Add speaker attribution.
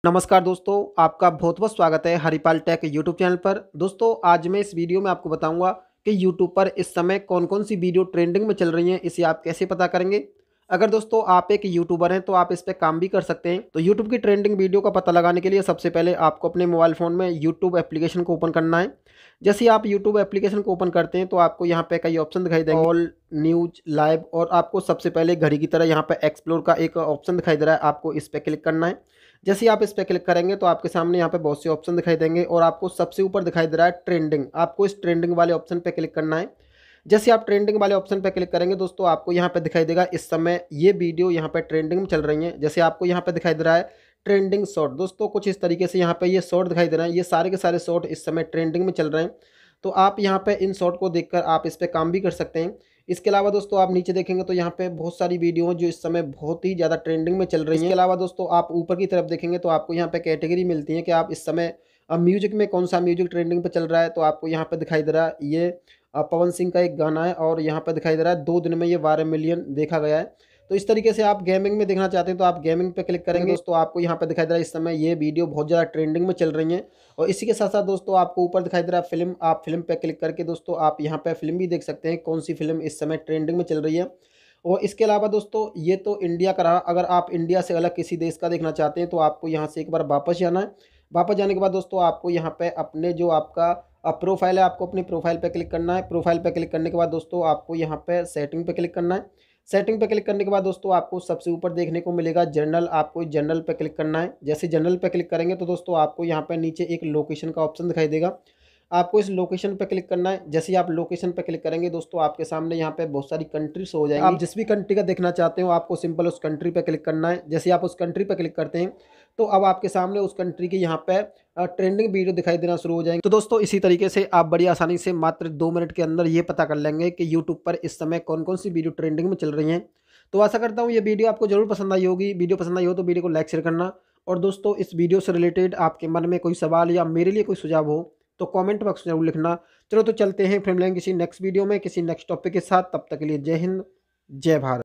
Speaker 1: नमस्कार दोस्तों, आपका बहुत बहुत स्वागत है हरिपाल टेक यूट्यूब चैनल पर। दोस्तों आज मैं इस वीडियो में आपको बताऊंगा कि यूट्यूब पर इस समय कौन कौन सी वीडियो ट्रेंडिंग में चल रही हैं, इसे आप कैसे पता करेंगे। अगर दोस्तों आप एक यूट्यूबर हैं तो आप इस पर काम भी कर सकते हैं। तो यूट्यूब की ट्रेंडिंग वीडियो का पता लगाने के लिए सबसे पहले आपको अपने मोबाइल फ़ोन में यूट्यूब एप्लीकेशन को ओपन करना है। जैसे ही आप यूट्यूब एप्लीकेशन को ओपन करते हैं तो आपको यहाँ पे कई ऑप्शन दिखाई देंगे, ऑल, न्यूज, लाइव, और आपको सबसे पहले घड़ी की तरह यहाँ पे एक्सप्लोर का एक ऑप्शन दिखाई दे रहा है, आपको इस पर क्लिक करना है। जैसे ही आप इस पर क्लिक करेंगे तो आपके सामने यहाँ पे बहुत से ऑप्शन दिखाई देंगे और आपको सबसे ऊपर दिखाई दे रहा है ट्रेंडिंग। आपको इस ट्रेंडिंग वाले ऑप्शन पे क्लिक करना है। जैसे आप ट्रेंडिंग वाले ऑप्शन पे क्लिक करेंगे दोस्तों आपको यहाँ पे दिखाई देगा इस समय ये वीडियो यहाँ पे ट्रेंडिंग में चल रही है। जैसे आपको यहाँ पे दिखाई दे रहा है ट्रेंडिंग शॉर्ट, दोस्तों कुछ इस तरीके से यहाँ पे ये शॉर्ट दिखाई दे रहे हैं। ये सारे के सारे शॉर्ट इस समय ट्रेंडिंग में चल रहे हैं। तो आप यहाँ पे इन शॉर्ट को देखकर आप इस पर काम भी कर सकते हैं। इसके अलावा दोस्तों आप नीचे देखेंगे तो यहाँ पे बहुत सारी वीडियो हैं जो इस समय बहुत ही ज़्यादा ट्रेंडिंग में चल रही हैं। इसके अलावा दोस्तों आप ऊपर की तरफ देखेंगे तो आपको यहाँ पे कैटेगरी मिलती है कि आप इस समय म्यूजिक में कौन सा म्यूजिक ट्रेंडिंग पे चल रहा है। तो आपको यहाँ पे दिखाई दे रहा है ये पवन सिंह का एक गाना है और यहाँ पे दिखाई दे रहा है 2 दिन में ये 12 मिलियन देखा गया है। तो इस तरीके से आप गेमिंग में देखना चाहते हैं तो आप गेमिंग पे क्लिक करेंगे दोस्तों आपको यहाँ पे दिखाई दे रहा है इस समय ये वीडियो बहुत ज़्यादा ट्रेंडिंग में चल रही हैं। और इसी के साथ साथ दोस्तों आपको ऊपर दिखाई दे रहा है फिल्म, आप फिल्म पे क्लिक करके दोस्तों आप यहाँ पे फिल्म भी देख सकते हैं कौन सी फिल्म इस समय ट्रेंडिंग में चल रही है। और इसके अलावा दोस्तों ये तो इंडिया का रहा, अगर आप इंडिया से अलग किसी देश का देखना चाहते हैं तो आपको यहाँ से एक बार वापस जाना है। वापस जाने के बाद दोस्तों आपको यहाँ पे अपने जो आपका प्रोफाइल है आपको अपनी प्रोफाइल पे क्लिक करना है। प्रोफाइल पे क्लिक करने के बाद दोस्तों आपको यहाँ पे सेटिंग पे क्लिक करना है। सेटिंग पे क्लिक करने के बाद दोस्तों आपको सबसे ऊपर देखने को मिलेगा जनरल, आपको जनरल पे क्लिक करना है। जैसे जनरल पे क्लिक करेंगे तो दोस्तों आपको यहाँ पे नीचे एक लोकेशन का ऑप्शन दिखाई देगा, आपको इस लोकेशन पे क्लिक करना है। जैसे ही आप लोकेशन पे क्लिक करेंगे दोस्तों आपके सामने यहाँ पे बहुत सारी कंट्री शो हो जाएंगी। आप जिस भी कंट्री का देखना चाहते हो आपको सिंपल उस कंट्री पे क्लिक करना है। जैसे आप उस कंट्री पे क्लिक करते हैं तो अब आपके सामने उस कंट्री की यहाँ पे ट्रेंडिंग वीडियो दिखाई देना शुरू हो जाएंगे। तो दोस्तों इसी तरीके से आप बड़ी आसानी से मात्र 2 मिनट के अंदर ये पता कर लेंगे कि यूट्यूब पर इस समय कौन कौन सी वीडियो ट्रेंडिंग में चल रही हैं। तो आशा करता हूँ ये वीडियो आपको जरूर पसंद आई होगी। वीडियो पसंद आई हो तो वीडियो को लाइक शेयर करना, और दोस्तों इस वीडियो से रिलेटेड आपके मन में कोई सवाल या मेरे लिए कोई सुझाव हो तो कमेंट बॉक्स में जरूर लिखना। चलो तो चलते हैं, फिर मिलेंगे किसी नेक्स्ट वीडियो में किसी नेक्स्ट टॉपिक के साथ। तब तक के लिए जय हिंद, जय भारत।